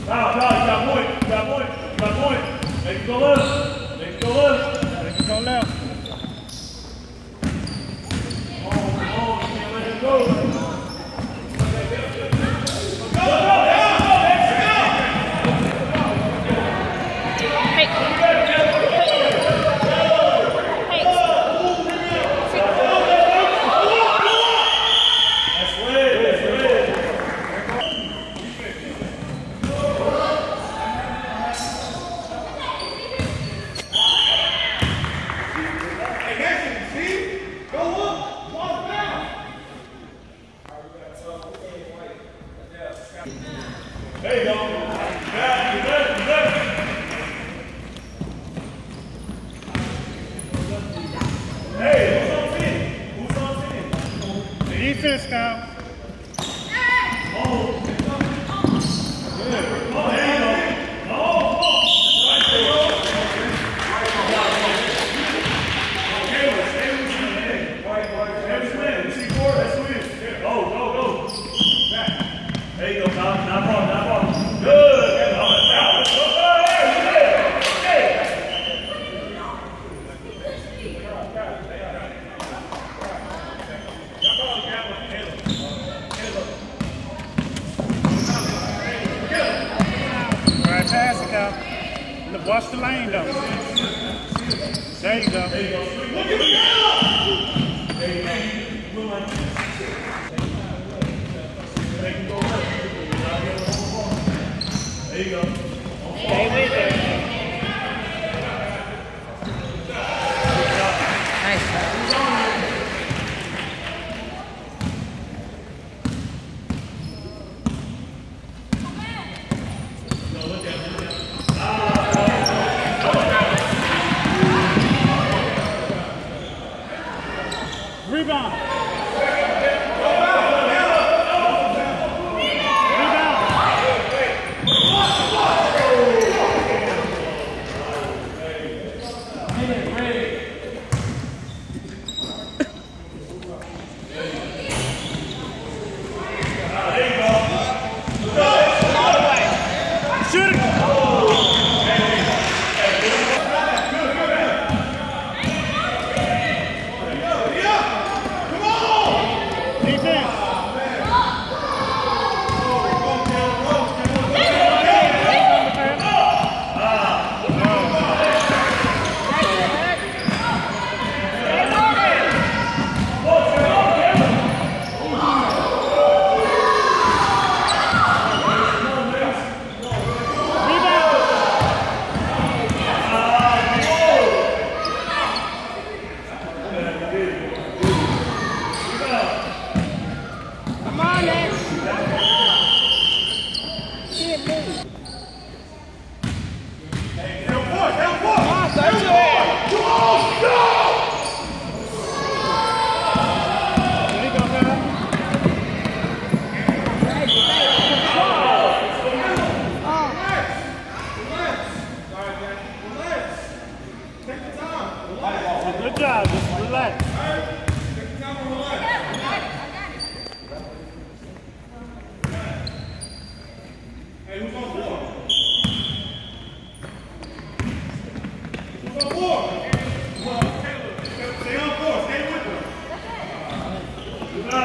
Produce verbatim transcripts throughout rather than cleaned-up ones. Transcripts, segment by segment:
Kyle, Kyle, you got point. You got point. You got point. Make it go left. Make it go left. Make it go left. Oh, oh, you can't let it go. There you go. You got it, you got it, you got it. Hey, who's on ten? Who's on ten? Defense now. Oh. Good. Oh, there you go. Oh, oh. Right there. Okay, let's stay with you, man. Right, right. Stay with you, man. See four, that's who it is. Go, go, go. Back. There you go, Tom. Not wrong, not wrong. Good. Oh, that's out. Let's go. Hey, Right pass it out. Look, watch the lane though. There you go. there you go. Look at me. There you go. Make it go left. There you go. Stay with it. Nice. Rebound. Good job, just relax. Hey, who's on four? Who's on four? Stay on four, stay with them. No.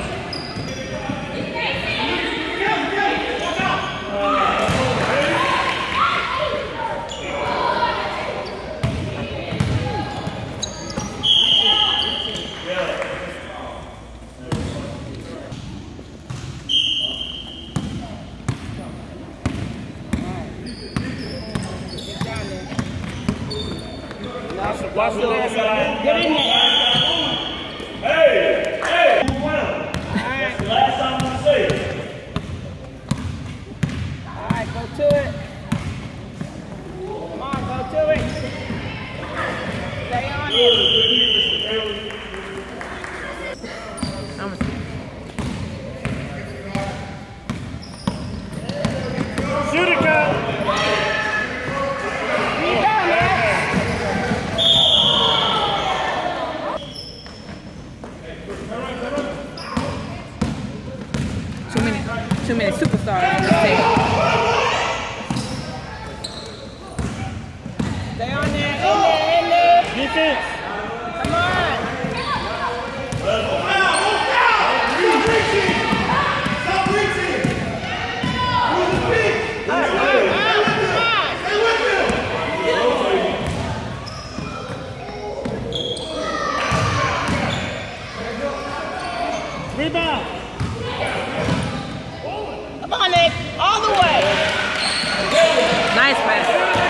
Watch the left side. Get in there. Hey, hey, move around. That's the last time I'm going to say it. All right, go to it. Come on, go to it. Stay on it. Shoot it, Kyle. Too many, too many superstars on this team. Stay on there, in there, in there. Defense. Come on. Stop reaching! Stop reaching! Move the feet! All right, all right, come on. Stay with him! Rebound. Come on, Nick. All the way. Nice pass.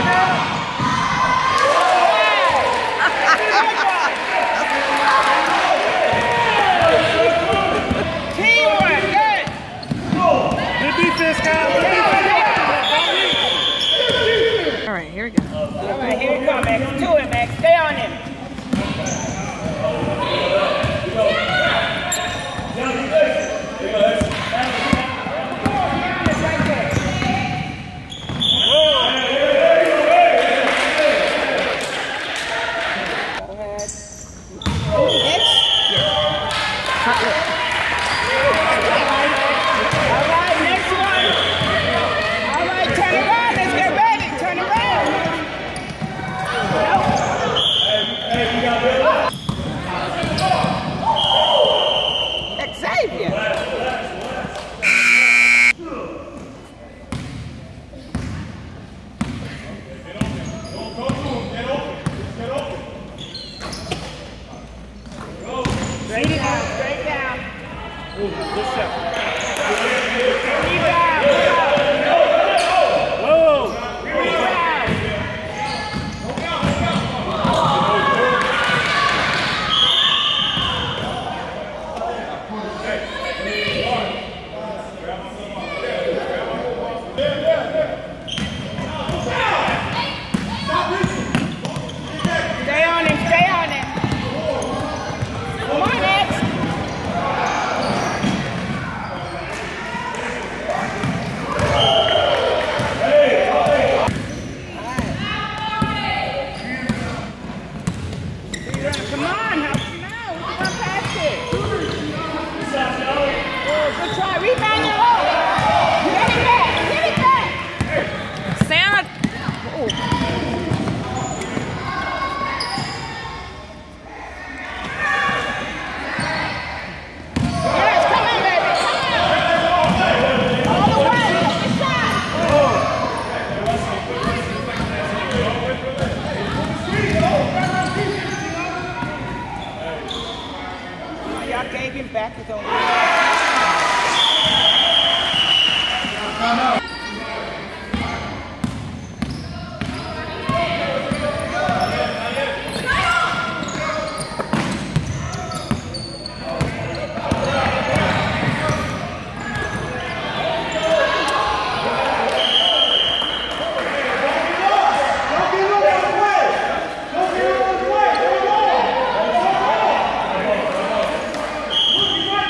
Teamwork, good. Good defense, guys. Good defense. All right, here we go. All right, here we go, Max. To it, Max. Stay on him. Straight down, straight down. Ooh, good shot. Rebound. Whoa. Rebound. Stay on him, stay on him. Come on, X. Come on, help him out. Come on, pass it. Oh, good try. Rebound it low. Get it back. Get it back. Santa. Oh. Yes, come on, baby. Come on. All the way. Good shot. Oh, y'all gave him back his own. Don't get him out of the way! Don't get him out of the way! Look, he's right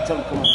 tell him, come on.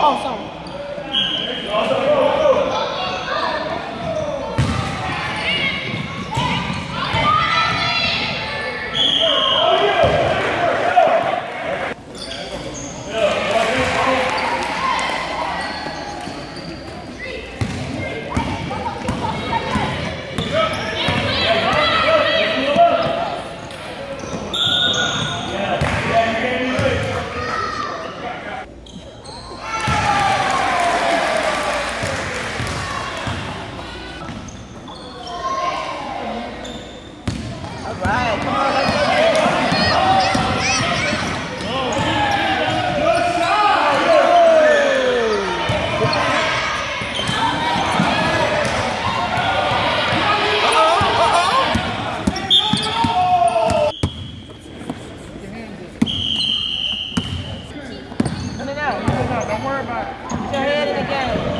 Oh, sorry. Don't worry about it. Put your head in the game.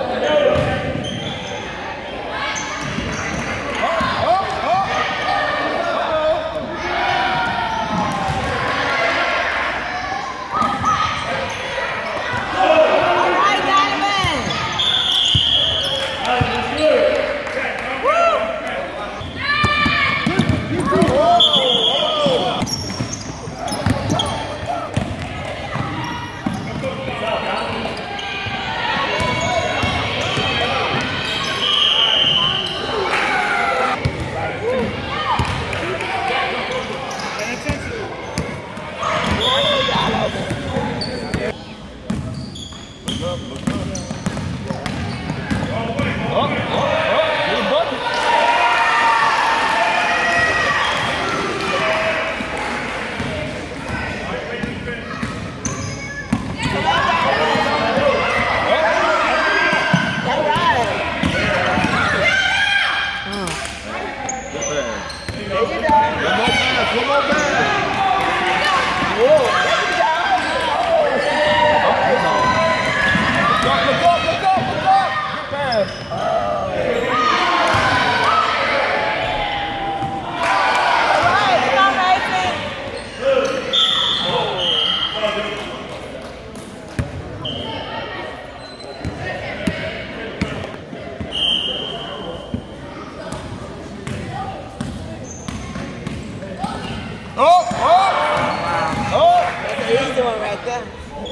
Oh, oh, oh. That's what he's doing right there.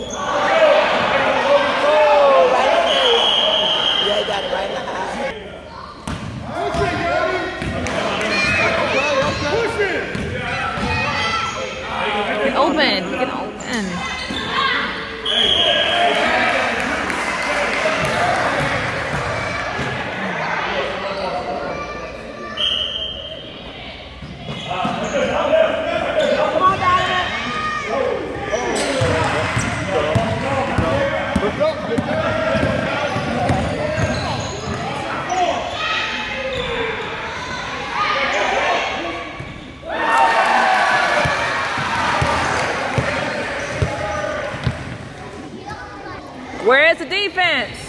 Oh, right in there. Yeah, he got it right in the eye. Get open. Get open. Where is the defense?